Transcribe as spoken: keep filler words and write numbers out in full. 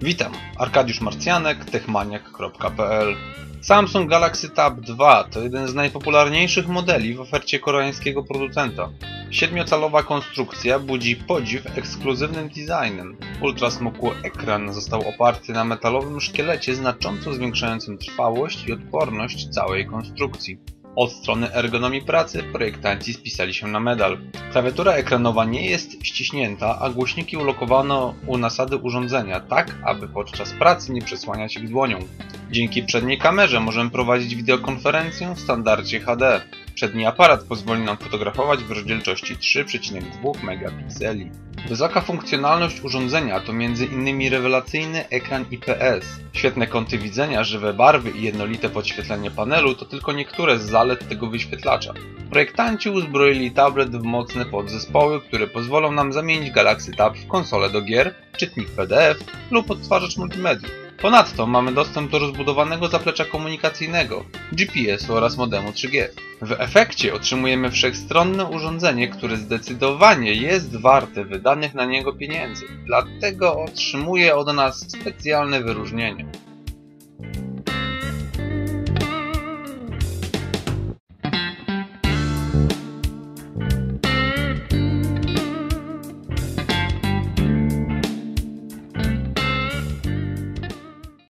Witam, Arkadiusz Marcjanek, techmaniak kropka p l. Samsung Galaxy Tab dwa to jeden z najpopularniejszych modeli w ofercie koreańskiego producenta. Siedmiocalowa konstrukcja budzi podziw ekskluzywnym designem. Ultrasmukły ekran został oparty na metalowym szkielecie znacząco zwiększającym trwałość i odporność całej konstrukcji. Od strony ergonomii pracy projektanci spisali się na medal. Klawiatura ekranowa nie jest ściśnięta, a głośniki ulokowano u nasady urządzenia, tak aby podczas pracy nie przesłaniać ich dłonią. Dzięki przedniej kamerze możemy prowadzić wideokonferencję w standardzie H D. Przedni aparat pozwoli nam fotografować w rozdzielczości trzy przecinek dwa megapikseli. Wysoka funkcjonalność urządzenia to między innymi rewelacyjny ekran I P S. Świetne kąty widzenia, żywe barwy i jednolite podświetlenie panelu to tylko niektóre z zalet tego wyświetlacza. Projektanci uzbroili tablet w mocne podzespoły, które pozwolą nam zamienić Galaxy Tab w konsolę do gier, czytnik P D F lub odtwarzacz multimediów. Ponadto mamy dostęp do rozbudowanego zaplecza komunikacyjnego, G P S oraz modemu trzy G. W efekcie otrzymujemy wszechstronne urządzenie, które zdecydowanie jest warte wydanych na niego pieniędzy, dlatego otrzymuje od nas specjalne wyróżnienie.